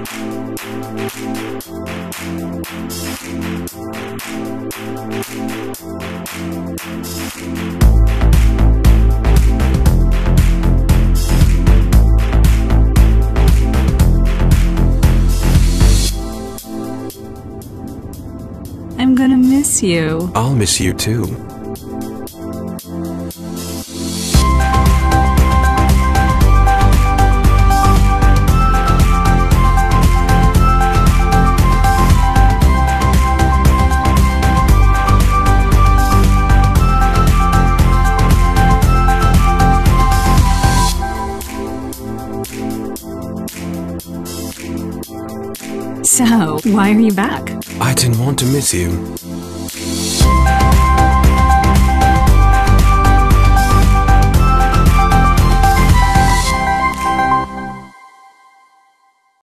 I'm gonna miss you. I'll miss you too. So, why are you back? I didn't want to miss you.